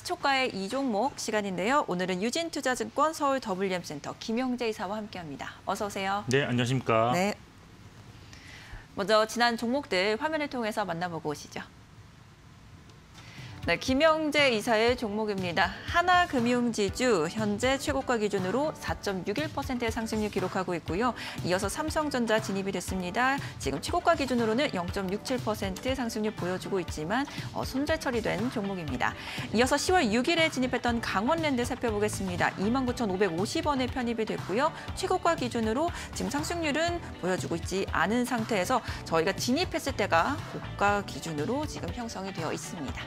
시초가의 이 종목 시간인데요. 오늘은 유진투자증권 서울 WM센터 김영재 이사와 함께합니다. 어서 오세요. 네, 안녕하십니까. 네. 먼저 지난 종목들 화면을 통해서 만나보고 오시죠. 네, 김영재 이사의 종목입니다. 하나금융지주 현재 최고가 기준으로 4.61%의 상승률 기록하고 있고요. 이어서 삼성전자 진입이 됐습니다. 지금 최고가 기준으로는 0.67% 상승률 보여주고 있지만 손절 처리된 종목입니다. 이어서 10월 6일에 진입했던 강원랜드 살펴보겠습니다. 29,550원에 편입이 됐고요. 최고가 기준으로 지금 상승률은 보여주고 있지 않은 상태에서 저희가 진입했을 때가 고가 기준으로 지금 형성이 되어 있습니다.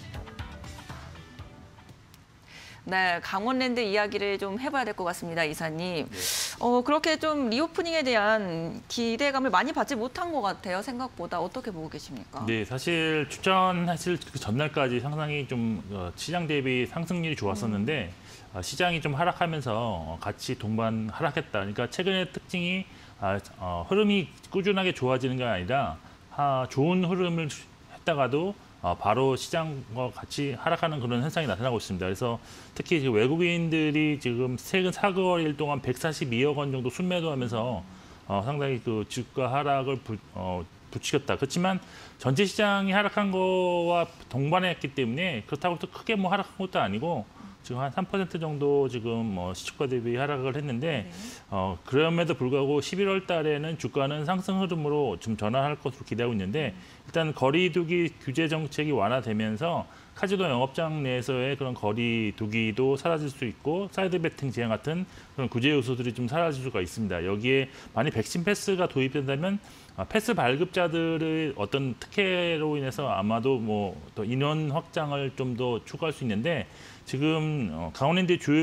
네, 강원랜드 이야기를 좀 해봐야 될 것 같습니다, 이사님. 네. 그렇게 좀 리오프닝에 대한 기대감을 많이 받지 못한 것 같아요. 생각보다 어떻게 보고 계십니까? 네, 사실 추천하실 그 전날까지 상당히 좀 시장 대비 상승률이 좋았었는데 시장이 좀 하락하면서 같이 동반 하락했다. 그러니까 최근의 특징이 흐름이 꾸준하게 좋아지는 게 아니라 좋은 흐름을 했다가도 바로 시장과 같이 하락하는 그런 현상이 나타나고 있습니다. 그래서 특히 외국인들이 지금 최근 4개월 동안 142억 원 정도 순매도하면서 상당히 그 주가 하락을 부추겼다. 그렇지만 전체 시장이 하락한 거와 동반했기 때문에 그렇다고 또 크게 뭐 하락한 것도 아니고 지금 한 3% 정도 지금 시초가 대비 하락을 했는데 그럼에도 불구하고 11월 달에는 주가는 상승 흐름으로 좀 전환할 것으로 기대하고 있는데 일단 거리두기 규제 정책이 완화되면서 카지노 영업장 내에서의 그런 거리두기도 사라질 수 있고 사이드 베팅 제한 같은 그런 구제 요소들이 좀 사라질 수가 있습니다. 여기에 만약 백신 패스가 도입된다면 패스 발급자들의 어떤 특혜로 인해서 아마도 뭐 더 인원 확장을 좀 더 추구할 수 있는데 지금 강원랜드의 주요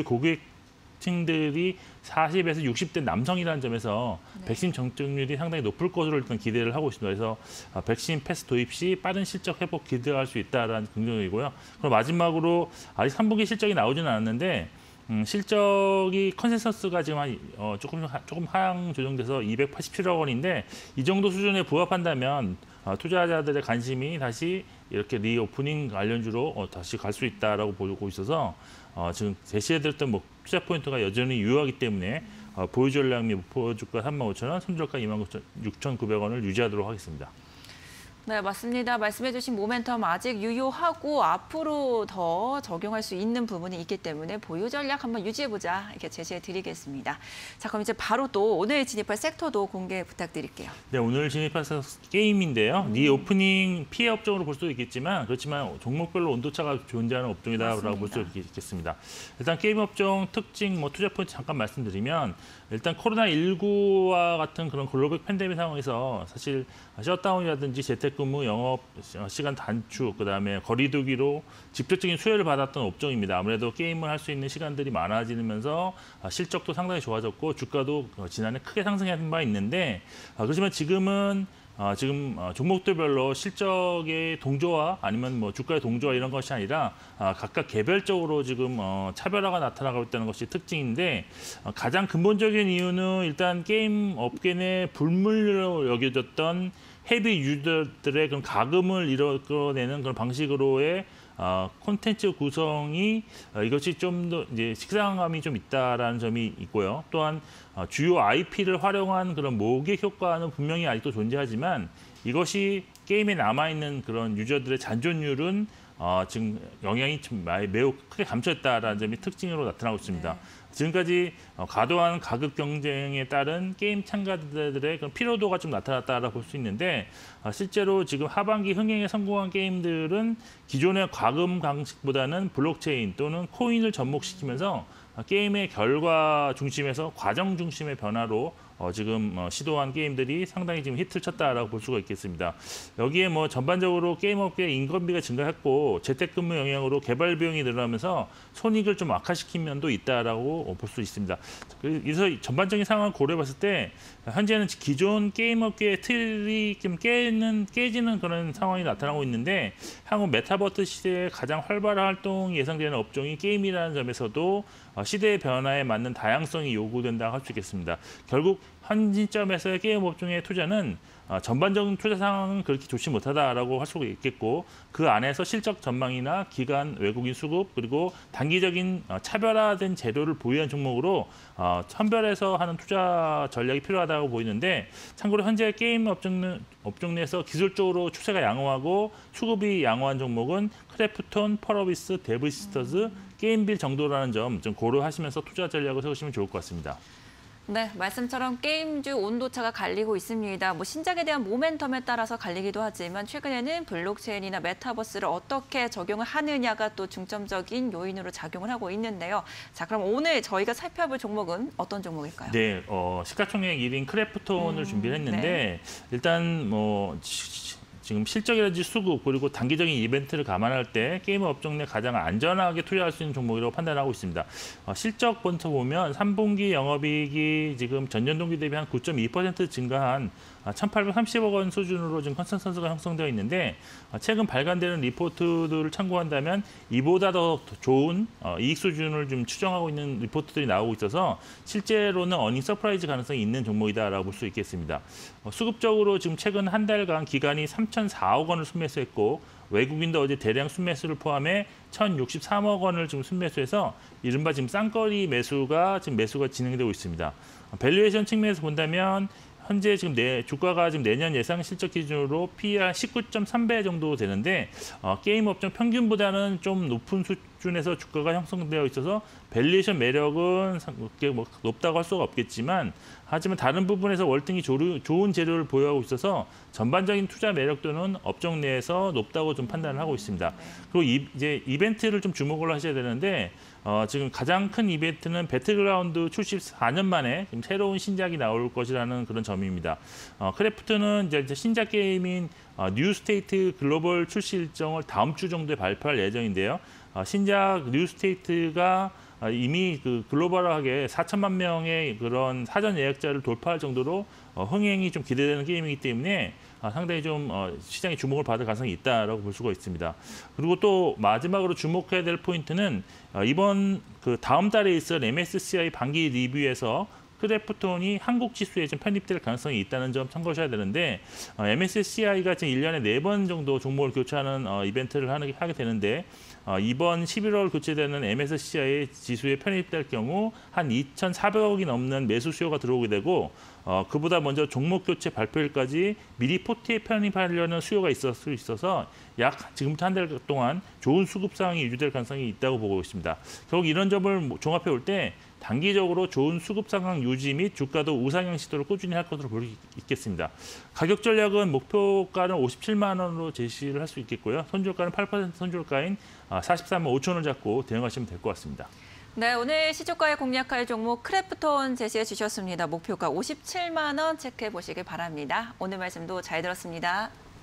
고객층들이 40에서 60대 남성이라는 점에서 백신 접종률이 상당히 높을 것으로 일단 기대를 하고 있습니다. 그래서 백신 패스 도입 시 빠른 실적 회복 기대할 수 있다라는 긍정이고요. 그리고 마지막으로 아직 3분기 실적이 나오지는 않았는데 실적이 컨센서스가 지금 조금 하향 조정돼서 287억 원인데 이 정도 수준에 부합한다면 투자자들의 관심이 다시 이렇게 리오프닝 관련주로 다시 갈 수 있다라고 보고 있어서 지금 제시해드렸던 투자 포인트가 여전히 유효하기 때문에 보유 전략 및 목표 주가 35,000원, 손절가 26,900원을 유지하도록 하겠습니다. 네, 맞습니다. 말씀해주신 모멘텀 아직 유효하고 앞으로 더 적용할 수 있는 부분이 있기 때문에 보유 전략 한번 유지해보자 이렇게 제시해드리겠습니다. 자, 그럼 이제 바로 또 오늘 진입할 섹터도 공개 부탁드릴게요. 네, 오늘 진입할 게임인데요. 리오프닝 피해 업종으로 볼 수도 있겠지만 그렇지만 종목별로 온도차가 존재하는 업종이다라고 볼 수 있겠습니다. 일단 게임 업종 특징, 투자 포인트 잠깐 말씀드리면 일단 코로나19와 같은 그런 글로벌 팬데믹 상황에서 사실 셧다운이라든지 재택근무, 영업 시간 단축, 그다음에 거리두기로 직접적인 수혜를 받았던 업종입니다. 아무래도 게임을 할 수 있는 시간들이 많아지면서 실적도 상당히 좋아졌고 주가도 지난해 크게 상승한 바 있는데 그렇지만 지금은 종목들별로 실적의 동조화 아니면 주가의 동조화 이런 것이 아니라 각각 개별적으로 지금 차별화가 나타나고 있다는 것이 특징인데 가장 근본적인 이유는 일단 게임 업계 내 불물로 여겨졌던 헤비 유저들의 그런 가금을 이끌어내는 그런 방식으로의 콘텐츠 구성이 이것이 좀 더 이제 식상감이 좀 있다라는 점이 있고요. 또한 주요 IP를 활용한 그런 모객 효과는 분명히 아직도 존재하지만 이것이 게임에 남아있는 그런 유저들의 잔존율은 지금 영향이 좀 매우 크게 감소했다라는 점이 특징으로 나타나고 있습니다. 네. 지금까지 과도한 가격 경쟁에 따른 게임 참가자들의 그런 피로도가 좀 나타났다라고 볼 수 있는데 실제로 지금 하반기 흥행에 성공한 게임들은 기존의 과금 방식보다는 블록체인 또는 코인을 접목시키면서 게임의 결과 중심에서 과정 중심의 변화로 지금 시도한 게임들이 상당히 지금 히트를 쳤다라고 볼 수가 있겠습니다. 여기에 전반적으로 게임업계의 인건비가 증가했고 재택근무 영향으로 개발 비용이 늘어나면서 손익을 좀 악화시킨 면도 있다라고 볼 수 있습니다. 그래서 전반적인 상황을 고려해봤을 때 현재는 기존 게임업계의 틀이 좀 깨지는 그런 상황이 나타나고 있는데 향후 메타버스 시대에 가장 활발한 활동이 예상되는 업종이 게임이라는 점에서도 시대의 변화에 맞는 다양성이 요구된다고 할 수 있겠습니다. 결국 현 시점에서의 게임 업종의 투자는 전반적인 투자 상황은 그렇게 좋지 못하다라고 할 수가 있겠고 그 안에서 실적 전망이나 기간, 외국인 수급 그리고 단기적인 차별화된 재료를 보유한 종목으로 선별해서 하는 투자 전략이 필요하다고 보이는데 참고로 현재 게임 업종 내에서 기술적으로 추세가 양호하고 수급이 양호한 종목은 크래프톤, 펄어비스, 데브시스터즈, 게임빌 정도라는 점 좀 고려하시면서 투자 전략을 세우시면 좋을 것 같습니다. 네, 말씀처럼 게임주 온도차가 갈리고 있습니다. 신작에 대한 모멘텀에 따라서 갈리기도 하지만 최근에는 블록체인이나 메타버스를 어떻게 적용을 하느냐가 또 중점적인 요인으로 작용을 하고 있는데요. 자, 그럼 오늘 저희가 살펴볼 종목은 어떤 종목일까요? 네, 시가총액 1인 크래프톤을 준비를 했는데 네. 일단 지금 실적이라든지 수급 그리고 단기적인 이벤트를 감안할 때 게임 업종 내 가장 안전하게 투자할 수 있는 종목이라고 판단하고 있습니다. 실적 본서 보면 3분기 영업이익이 지금 전년 동기 대비 한 9.2% 증가한 1,830억 원 수준으로 지금 컨센서스가 형성되어 있는데 최근 발간되는 리포트들을 참고한다면 이보다 더 좋은 이익 수준을 좀 추정하고 있는 리포트들이 나오고 있어서 실제로는 어닝 서프라이즈 가능성이 있는 종목이다라고 볼 수 있겠습니다. 수급적으로 지금 최근 한 달간 기간이 3,004억 원을 순매수했고 외국인도 어제 대량 순매수를 포함해 1,063억 원을 지금 순매수해서 이른바 지금 쌍거리 매수가 진행되고 있습니다. 밸류에이션 측면에서 본다면 현재 지금 주가가 지금 내년 예상 실적 기준으로 PER 19.3배 정도 되는데 게임 업종 평균보다는 좀 높은 수준에서 주가가 형성되어 있어서 밸류에이션 매력은 높다고 할 수가 없겠지만 하지만 다른 부분에서 월등히 좋은 재료를 보유하고 있어서 전반적인 투자 매력도는 업종 내에서 높다고 좀 판단을 하고 있습니다. 그리고 이제 이벤트를 좀 주목을 하셔야 되는데 지금 가장 큰 이벤트는 배틀그라운드 출시 4년 만에 지금 새로운 신작이 나올 것이라는 그런 점입니다. 크래프트는 이제 신작 게임인 뉴스테이트 글로벌 출시 일정을 다음 주 정도에 발표할 예정인데요. 신작 뉴스테이트가 이미 글로벌하게 4천만 명의 그런 사전 예약자를 돌파할 정도로 흥행이 좀 기대되는 게임이기 때문에 상당히 좀 시장의 주목을 받을 가능성이 있다라고 볼 수가 있습니다. 그리고 또 마지막으로 주목해야 될 포인트는 이번 다음 달에 있을 MSCI 반기 리뷰에서 크래프톤이 한국 지수에 좀 편입될 가능성이 있다는 점 참고하셔야 되는데 MSCI가 지금 1년에 4번 정도 종목을 교체하는 이벤트를 하게 되는데 이번 11월 교체되는 MSCI 지수에 편입될 경우 한 2,400억이 넘는 매수 수요가 들어오게 되고 그보다 먼저 종목 교체 발표일까지 미리 포트에 편입하려는 수요가 있을 수 있어서 약 지금부터 한 달 동안 좋은 수급 상황이 유지될 가능성이 있다고 보고 있습니다. 결국 이런 점을 종합해 볼 때 단기적으로 좋은 수급 상황 유지 및 주가도 우상향 시도를 꾸준히 할 것으로 볼 수 있겠습니다. 가격 전략은 목표가는 57만 원으로 제시를 할 수 있겠고요. 손절가는 8% 손절가인 43만 5천 원 잡고 대응하시면 될 것 같습니다. 네, 오늘 시초가에 공략할 종목 크래프톤 제시해 주셨습니다. 목표가 57만 원 체크해 보시길 바랍니다. 오늘 말씀도 잘 들었습니다.